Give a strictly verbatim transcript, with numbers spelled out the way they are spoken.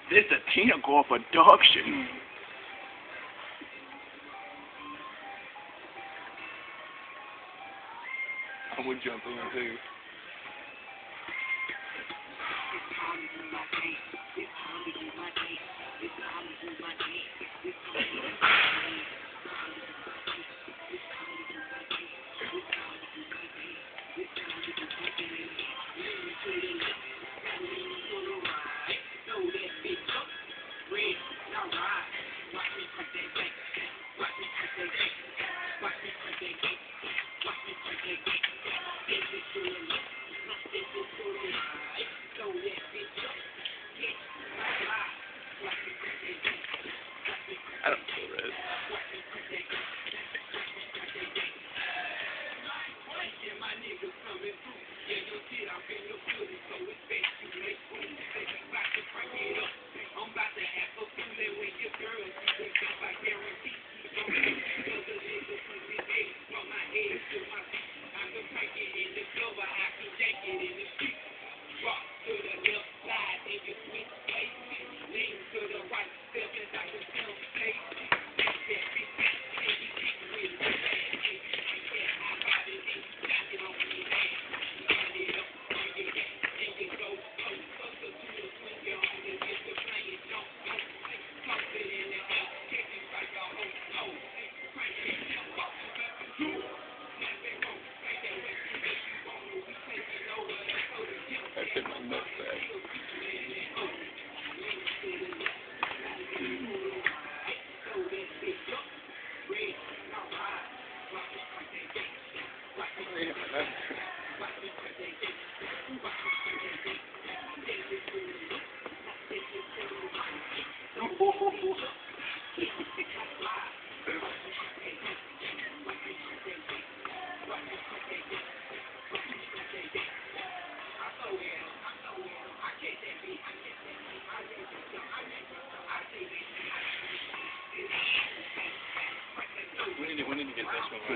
This the Tina Gore production. I would jump in too. I don't feel red. I hit my nutsack. I hit my nutsack. We need to, we need to get this one right.